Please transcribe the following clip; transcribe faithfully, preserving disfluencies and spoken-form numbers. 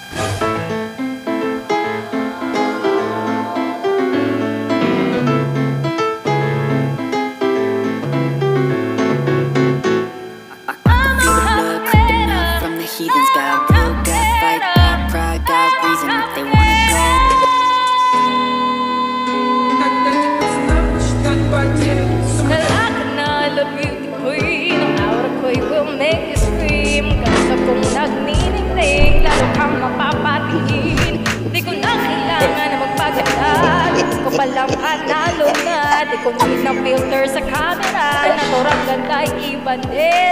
Heathens got will, got fight, got pride, got reason if they wanna go. Nalakad na beauty queen, ang aura ko'y will make you scream. Kamusta kong nagniningning, lalo kang mapapatingin. Di ko na kailangan na magpaganda, di ko palang panalo na. Di ko need ng filter sa camera, naturang ganda'y iba din.